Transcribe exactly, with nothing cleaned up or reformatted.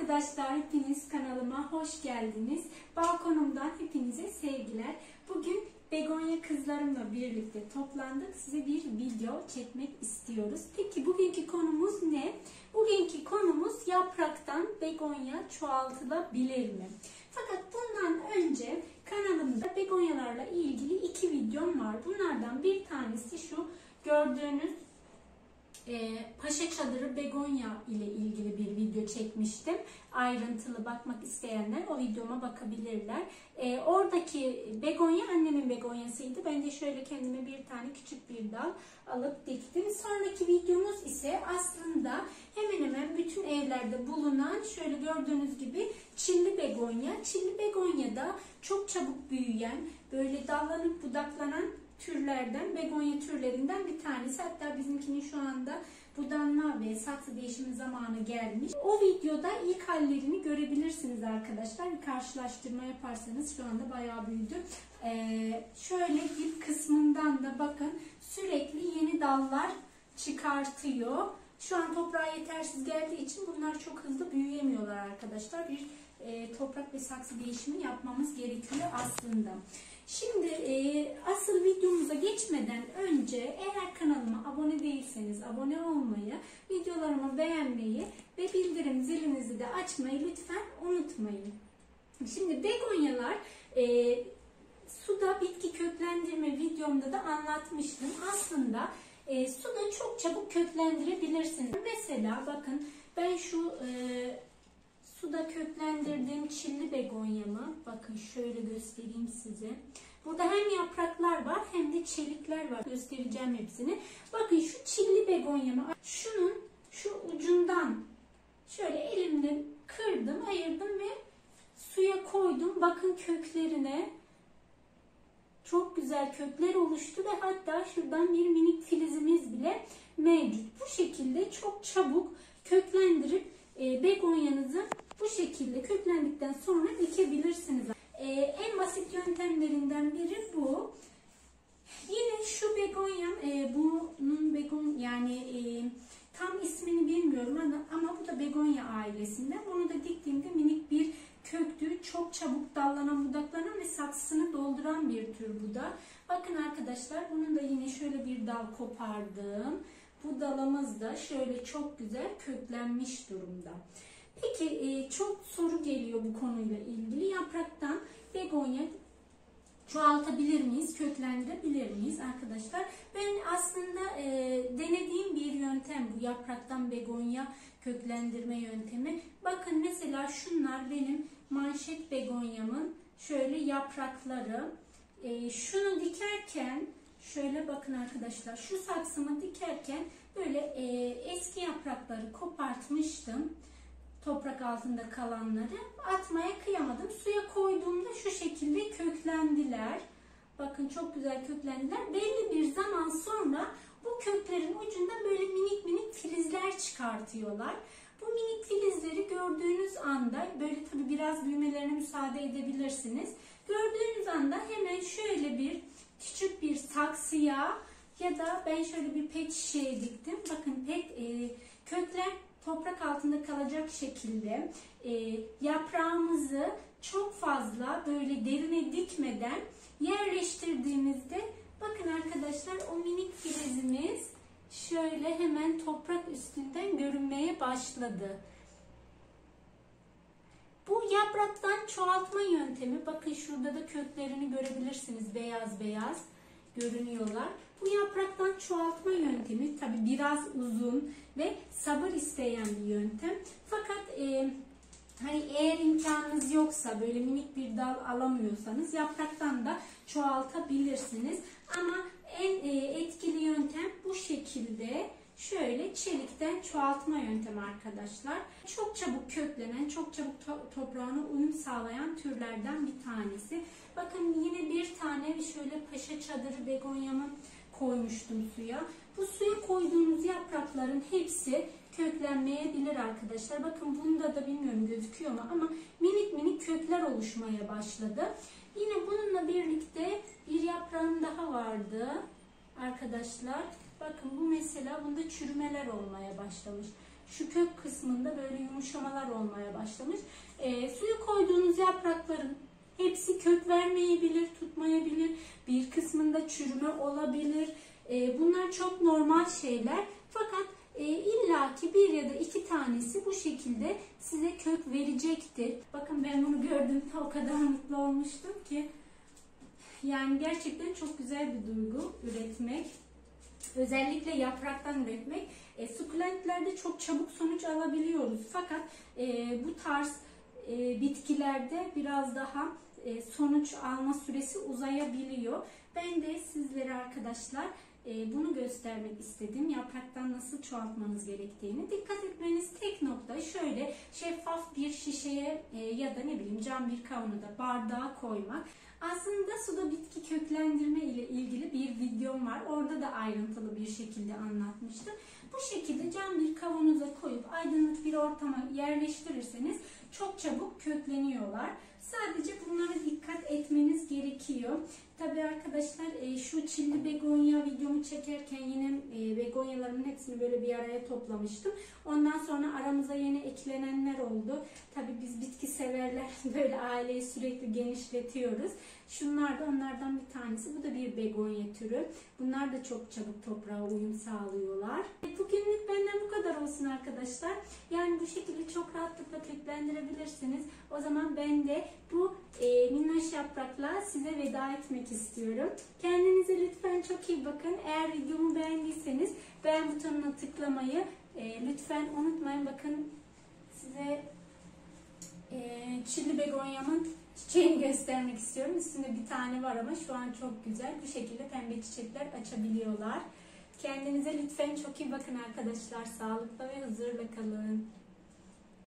Arkadaşlar hepiniz kanalıma hoş geldiniz. Balkonumdan hepinize sevgiler. Bugün begonya kızlarımla birlikte toplandık. Size bir video çekmek istiyoruz. Peki bugünkü konumuz ne? Bugünkü konumuz yapraktan begonya çoğaltılabilir mi? Fakat bundan önce kanalımda begonyalarla ilgili iki videom var. Bunlardan bir tanesi şu gördüğünüz Ee, Paşa Çadırı begonya ile ilgili bir video çekmiştim. Ayrıntılı bakmak isteyenler o videoma bakabilirler. Ee, oradaki begonya annemin begonyasıydı. Ben de şöyle kendime bir tane küçük bir dal alıp diktim. Sonraki videomuz ise aslında hemen hemen bütün evlerde bulunan şöyle gördüğünüz gibi çilli begonya. Çilli begonya da çok çabuk büyüyen, böyle dallanıp budaklanan türlerden, begonya türlerinden bir tanesi. Hatta bizimkinin şu anda budanma ve saksı değişimi zamanı gelmiş. O videoda ilk hallerini görebilirsiniz arkadaşlar. Bir karşılaştırma yaparsanız şu anda bayağı büyüdü. Ee, şöyle dip kısmından da bakın sürekli yeni dallar çıkartıyor. Şu an toprağa yetersiz geldiği için bunlar çok hızlı büyüyemiyorlar arkadaşlar. Bir e, toprak ve saksı değişimi yapmamız gerekiyor aslında. Şimdi e, asıl videomuza geçmeden önce eğer kanalıma abone değilseniz abone olmayı, videolarımı beğenmeyi ve bildirim zilinizi de açmayı lütfen unutmayın. Şimdi begonyalar e, suda bitki köklendirme videomda da anlatmıştım. Aslında e, suda çok çabuk köklendirebilirsiniz. Mesela bakın ben şu e, suda köklendirdiğim çilli begonyamı bakın şöyle göstereyim size. Burada hem yapraklar var hem de çelikler var. Göstereceğim hepsini. Bakın şu çilli begonyamı şunun şu ucundan şöyle elimle kırdım, ayırdım ve suya koydum. Bakın köklerine çok güzel kökler oluştu ve hatta şuradan bir minik filizimiz bile mevcut. Bu şekilde çok çabuk köklendirip e, begonyanızı bu şekilde köklendikten sonra dikebilirsiniz. Ee, en basit yöntemlerinden biri bu. Yine şu begonyam, e, bunun begon yani e, tam ismini bilmiyorum ama, ama bu da begonya ailesinden. Bunu da diktiğimde minik bir köktü. Çok çabuk dallanan, budaklanan ve saksısını dolduran bir tür bu da. Bakın arkadaşlar bunun da yine şöyle bir dal kopardım. Bu dalımız da şöyle çok güzel köklenmiş durumda. Peki çok soru geliyor bu konuyla ilgili. Yapraktan begonya çoğaltabilir miyiz, köklendirebilir miyiz arkadaşlar? Ben aslında e, denediğim bir yöntem bu yapraktan begonya köklendirme yöntemi. Bakın mesela şunlar benim manşet begonyamın şöyle yaprakları. E, şunu dikerken şöyle bakın arkadaşlar şu saksımı dikerken böyle e, eski yaprakları kopartmıştım. Toprak altında kalanları atmaya kıyamadım. Suya koyduğumda şu şekilde köklendiler. Bakın çok güzel köklendiler. Belli bir zaman sonra bu köklerin ucundan böyle minik minik filizler çıkartıyorlar. Bu minik filizleri gördüğünüz anda böyle tabi biraz büyümelerine müsaade edebilirsiniz. Gördüğünüz anda hemen şöyle bir küçük bir saksıya ya da ben şöyle bir pet şişeye diktim. Bakın pet e, kökler toprak altında kalacak şekilde e, yaprağımızı çok fazla böyle derine dikmeden yerleştirdiğimizde bakın arkadaşlar o minik filizimiz şöyle hemen toprak üstünden görünmeye başladı. Bu yapraktan çoğaltma yöntemi bakın şurada da köklerini görebilirsiniz beyaz beyaz görünüyorlar. Bu yapraktan çoğaltma yöntemi tabi biraz uzun ve sabır isteyen bir yöntem. Fakat e, hani eğer imkanınız yoksa böyle minik bir dal alamıyorsanız yapraktan da çoğaltabilirsiniz. Ama en e, etkili yöntem bu şekilde şöyle çelikten çoğaltma yöntemi arkadaşlar. Çok çabuk köklenen, çok çabuk to toprağına uyum sağlayan türlerden bir tanesi. Bakın yine bir tane şöyle Paşa Çadırı begonyamı koymuştum suya. Bu suya koyduğunuz yaprakların hepsi köklenmeyebilir arkadaşlar. Bakın bunda da bilmiyorum gözüküyor mu ama minik minik kökler oluşmaya başladı. Yine bununla birlikte bir yaprağım daha vardı arkadaşlar. Bakın bu mesela bunda çürümeler olmaya başlamış. Şu kök kısmında böyle yumuşak yumuşamalar olmaya başlamış. E, suya koyduğunuz yaprakların hepsi kök vermeyebilir, tutmayabilir. Bir kısmında çürüme olabilir. E, bunlar çok normal şeyler. Fakat e, illaki bir ya da iki tanesi bu şekilde size kök verecektir. Bakın ben bunu gördüğümde o kadar mutlu olmuştum ki. Yani gerçekten çok güzel bir duygu üretmek. Özellikle yapraktan üretmek. E, sukulentlerde çok çabuk sonuç alabiliyoruz. Fakat e, bu tarz e, bitkilerde biraz daha e, sonuç alma süresi uzayabiliyor. Ben de sizlere arkadaşlar e, bunu göstermek istedim. Yapraktan nasıl çoğaltmanız gerektiğini. Dikkat etmeniz tek nokta şöyle şeffaf bir şişeye e, ya da ne bileyim cam bir kavanoza, bardağa koymak. Aslında suda bitki köklendirme ile ilgili bir videom var. Orada da ayrıntılı bir şekilde anlatmıştım. Bu şekilde cam bir kavanoza koyup aydınlık bir ortama yerleştirirseniz çok çabuk kökleniyorlar. Sadece bunlara dikkat etmeniz gerekiyor. Tabii arkadaşlar şu çilli begonya videomu çekerken yine begonyalarımın hepsini böyle bir araya toplamıştım. Ondan sonra aramıza yeni eklenenler oldu. Tabii biz bitki severler böyle aileyi sürekli genişletiyoruz. Şunlar da onlardan bir tanesi. Bu da bir begonya türü. Bunlar da çok çabuk toprağa uyum sağlıyorlar. Bugünlük benden bu kadar olsun arkadaşlar. Yani bu şekilde çok rahatlıkla köklendirebilirsiniz. O zaman ben de bu e, minnoş yaprakla size veda etmek istiyorum. Kendinize lütfen çok iyi bakın. Eğer videomu beğendiyseniz beğen butonuna tıklamayı e, lütfen unutmayın. Bakın size e, çilli begonyamın çiçeğini göstermek istiyorum. Üstünde bir tane var ama şu an çok güzel. Bu şekilde pembe çiçekler açabiliyorlar. Kendinize lütfen çok iyi bakın arkadaşlar. Sağlıkla ve huzurla kalın.